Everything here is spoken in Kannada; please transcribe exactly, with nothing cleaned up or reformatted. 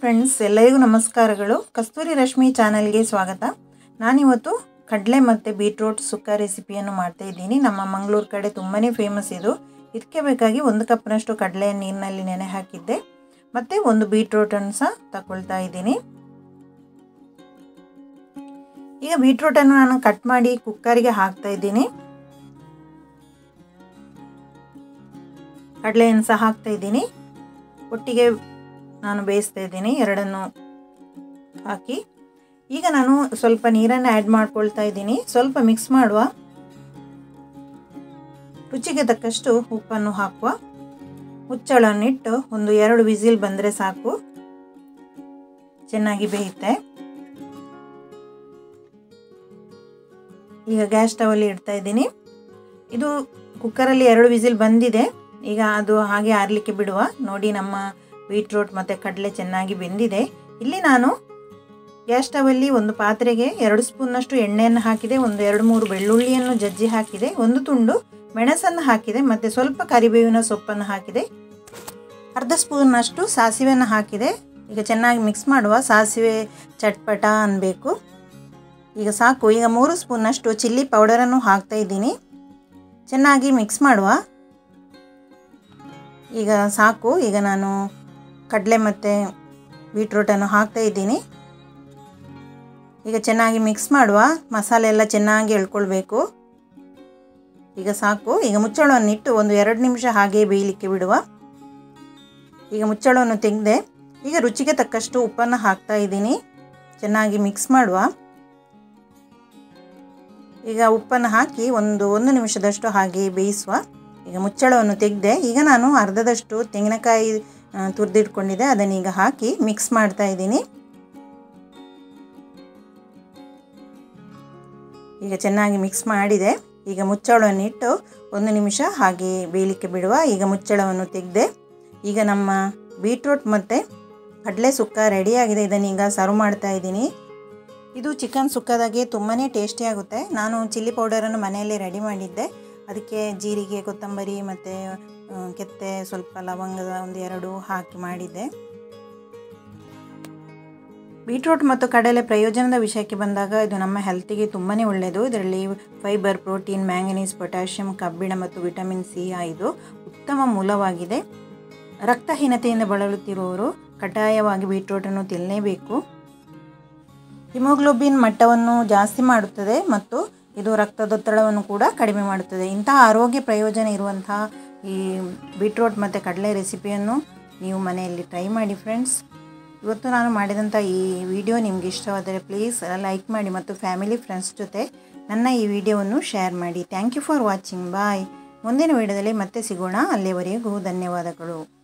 ಫ್ರೆಂಡ್ಸ್, ಎಲ್ಲರಿಗೂ ನಮಸ್ಕಾರಗಳು. ಕಸ್ತೂರಿ ರಶ್ಮಿ ಚಾನೆಲ್ಗೆ ಸ್ವಾಗತ. ನಾನಿವತ್ತು ಕಡಲೆ ಮತ್ತು ಬೀಟ್ರೂಟ್ ಸುಕ್ಕ ರೆಸಿಪಿಯನ್ನು ಮಾಡ್ತಾ ಇದ್ದೀನಿ. ನಮ್ಮ ಮಂಗಳೂರು ಕಡೆ ತುಂಬಾ ಫೇಮಸ್ ಇದು. ಇದಕ್ಕೆ ಬೇಕಾಗಿ ಒಂದು ಕಪ್ನಷ್ಟು ಕಡಲೆ ನೀರಿನಲ್ಲಿ ನೆನೆ ಹಾಕಿದ್ದೆ ಮತ್ತು ಒಂದು ಬೀಟ್ರೂಟನ್ನು ಸಹ ತಗೊಳ್ತಾ ಇದ್ದೀನಿ. ಈಗ ಬೀಟ್ರೂಟನ್ನು ನಾನು ಕಟ್ ಮಾಡಿ ಕುಕ್ಕರಿಗೆ ಹಾಕ್ತಾ ಇದ್ದೀನಿ. ಕಡಲೆಯನ್ನು ಸಹ ಹಾಕ್ತಾ ಇದ್ದೀನಿ. ಒಟ್ಟಿಗೆ ನಾನು ಬೇಯಿಸ್ತಾ ಇದ್ದೀನಿ ಎರಡನ್ನು ಹಾಕಿ. ಈಗ ನಾನು ಸ್ವಲ್ಪ ನೀರನ್ನು ಆ್ಯಡ್ ಮಾಡ್ಕೊಳ್ತಾ ಇದ್ದೀನಿ. ಸ್ವಲ್ಪ ಮಿಕ್ಸ್ ಮಾಡುವ. ರುಚಿಗೆ ತಕ್ಕಷ್ಟು ಉಪ್ಪನ್ನು ಹಾಕುವ. ಮುಚ್ಚಳನ್ನಿಟ್ಟು ಒಂದು ಎರಡು ವಿಸಿಲ್ ಬಂದರೆ ಸಾಕು, ಚೆನ್ನಾಗಿ ಬೇಯುತ್ತೆ. ಈಗ ಗ್ಯಾಸ್ ಸ್ಟವಲ್ಲಿ ಇಡ್ತಾ ಇದ್ದೀನಿ. ಇದು ಕುಕ್ಕರಲ್ಲಿ ಎರಡು ವಿಸಿಲ್ ಬಂದಿದೆ. ಈಗ ಅದು ಹಾಗೆ ಆರಲಿಕ್ಕೆ ಬಿಡುವ. ನೋಡಿ, ನಮ್ಮ ಬೀಟ್ರೂಟ್ ಮತ್ತು ಕಡಲೆ ಚೆನ್ನಾಗಿ ಬೆಂದಿದೆ. ಇಲ್ಲಿ ನಾನು ಗ್ಯಾಸ್ ಸ್ಟವಲ್ಲಿ ಒಂದು ಪಾತ್ರೆಗೆ ಎರಡು ಸ್ಪೂನ್ನಷ್ಟು ಎಣ್ಣೆಯನ್ನು ಹಾಕಿದೆ, ಒಂದು ಎರಡು ಮೂರು ಬೆಳ್ಳುಳ್ಳಿಯನ್ನು ಜಜ್ಜಿ ಹಾಕಿದೆ, ಒಂದು ತುಂಡು ಮೆಣಸನ್ನು ಹಾಕಿದೆ ಮತ್ತು ಸ್ವಲ್ಪ ಕರಿಬೇವಿನ ಸೊಪ್ಪನ್ನು ಹಾಕಿದೆ, ಅರ್ಧ ಸ್ಪೂನ್ನಷ್ಟು ಸಾಸಿವೆಯನ್ನು ಹಾಕಿದೆ. ಈಗ ಚೆನ್ನಾಗಿ ಮಿಕ್ಸ್ ಮಾಡುವ. ಸಾಸಿವೆ ಚಟ್ಪಟ ಅನ್ನಬೇಕು. ಈಗ ಸಾಕು. ಈಗ ಮೂರು ಸ್ಪೂನ್ನಷ್ಟು ಚಿಲ್ಲಿ ಪೌಡರನ್ನು ಹಾಕ್ತಾ ಇದ್ದೀನಿ. ಚೆನ್ನಾಗಿ ಮಿಕ್ಸ್ ಮಾಡುವ. ಈಗ ಸಾಕು. ಈಗ ನಾನು ಕಡಲೆ ಮತ್ತು ಬೀಟ್ರೂಟನ್ನು ಹಾಕ್ತಾ ಇದ್ದೀನಿ. ಈಗ ಚೆನ್ನಾಗಿ ಮಿಕ್ಸ್ ಮಾಡುವ. ಮಸಾಲೆ ಎಲ್ಲ ಚೆನ್ನಾಗಿ ಎಳ್ಕೊಳ್ಬೇಕು. ಈಗ ಸಾಕು. ಈಗ ಮುಚ್ಚಳವನ್ನಿಟ್ಟು ಒಂದು ಎರಡು ನಿಮಿಷ ಹಾಗೆ ಬೇಯಲಿಕ್ಕೆ ಬಿಡುವ. ಈಗ ಮುಚ್ಚಳವನ್ನು ತೆಗೆದೆ. ಈಗ ರುಚಿಗೆ ತಕ್ಕಷ್ಟು ಉಪ್ಪನ್ನು ಹಾಕ್ತಾ ಇದ್ದೀನಿ. ಚೆನ್ನಾಗಿ ಮಿಕ್ಸ್ ಮಾಡುವ. ಈಗ ಉಪ್ಪನ್ನು ಹಾಕಿ ಒಂದು ಒಂದು ನಿಮಿಷದಷ್ಟು ಹಾಗೆ ಬೇಯಿಸುವ. ಈಗ ಮುಚ್ಚಳವನ್ನು ತೆಗೆದೆ. ಈಗ ನಾನು ಅರ್ಧದಷ್ಟು ತೆಂಗಿನಕಾಯಿ ತುರಿದಿಟ್ಕೊಂಡಿದ್ದೆ, ಅದನ್ನೀಗ ಹಾಕಿ ಮಿಕ್ಸ್ ಮಾಡ್ತಾ ಇದ್ದೀನಿ. ಈಗ ಚೆನ್ನಾಗಿ ಮಿಕ್ಸ್ ಮಾಡಿದೆ. ಈಗ ಮುಚ್ಚಳವನ್ನಿಟ್ಟು ಒಂದು ನಿಮಿಷ ಹಾಗೆ ಬೇಯಲಿಕ್ಕೆ ಬಿಡುವ. ಈಗ ಮುಚ್ಚಳವನ್ನು ತೆಗೆದೆ. ಈಗ ನಮ್ಮ ಬೀಟ್ರೂಟ್ ಮತ್ತು ಕಡಲೆ ಸುಕ್ಕ ರೆಡಿಯಾಗಿದೆ. ಇದನ್ನೀಗ ಸರ್ವ್ ಮಾಡ್ತಾ ಇದ್ದೀನಿ. ಇದು ಚಿಕನ್ ಸುಕ್ಕದಾಗೆ ತುಂಬಾ ಟೇಸ್ಟಿಯಾಗುತ್ತೆ. ನಾನು ಚಿಲ್ಲಿ ಪೌಡರನ್ನು ಮನೆಯಲ್ಲೇ ರೆಡಿ ಮಾಡಿದ್ದೆ. ಅದಕ್ಕೆ ಜೀರಿಗೆ, ಕೊತ್ತಂಬರಿ ಮತ್ತು ಕೆತ್ತೆ, ಸ್ವಲ್ಪ ಲವಂಗದ ಒಂದು ಎರಡು ಹಾಕಿ ಮಾಡಿದ್ದೆ. ಬೀಟ್ರೂಟ್ ಮತ್ತು ಕಡಲೆ ಪ್ರಯೋಜನದ ವಿಷಯಕ್ಕೆ ಬಂದಾಗ ಇದು ನಮ್ಮ ಹೆಲ್ತಿಗೆ ತುಂಬಾ ಒಳ್ಳೆಯದು. ಇದರಲ್ಲಿ ಫೈಬರ್, ಪ್ರೋಟೀನ್, ಮ್ಯಾಂಗನೀಸ್, ಪೊಟ್ಯಾಷಿಯಂ, ಕಬ್ಬಿಣ ಮತ್ತು ವಿಟಮಿನ್ ಸಿ ಇದು ಉತ್ತಮ ಮೂಲವಾಗಿದೆ. ರಕ್ತಹೀನತೆಯಿಂದ ಬಳಲುತ್ತಿರುವವರು ಕಡ್ಡಾಯವಾಗಿ ಬೀಟ್ರೂಟನ್ನು ತಿನ್ನಲೇಬೇಕು. ಹಿಮೋಗ್ಲೋಬಿನ್ ಮಟ್ಟವನ್ನು ಜಾಸ್ತಿ ಮಾಡುತ್ತದೆ ಮತ್ತು ಇದು ರಕ್ತದೊತ್ತಡವನ್ನು ಕೂಡ ಕಡಿಮೆ ಮಾಡುತ್ತದೆ. ಇಂತಹ ಆರೋಗ್ಯ ಪ್ರಯೋಜನ ಇರುವಂತಹ ಈ ಬೀಟ್ರೂಟ್ ಮತ್ತು ಕಡಲೆ ರೆಸಿಪಿಯನ್ನು ನೀವು ಮನೆಯಲ್ಲಿ ಟ್ರೈ ಮಾಡಿ ಫ್ರೆಂಡ್ಸ್. ಇವತ್ತು ನಾನು ಮಾಡಿದಂಥ ಈ ವಿಡಿಯೋ ನಿಮಗೆ ಇಷ್ಟವಾದರೆ ಪ್ಲೀಸ್ ಲೈಕ್ ಮಾಡಿ ಮತ್ತು ಫ್ಯಾಮಿಲಿ ಫ್ರೆಂಡ್ಸ್ ಜೊತೆ ನನ್ನ ಈ ವಿಡಿಯೋವನ್ನು ಶೇರ್ ಮಾಡಿ. Thank you for watching. Bye. ಮುಂದಿನ ವಿಡಿಯೋದಲ್ಲಿ ಮತ್ತೆ ಸಿಗೋಣ. ಅಲ್ಲಿವರೆಗೂ ಧನ್ಯವಾದಗಳು.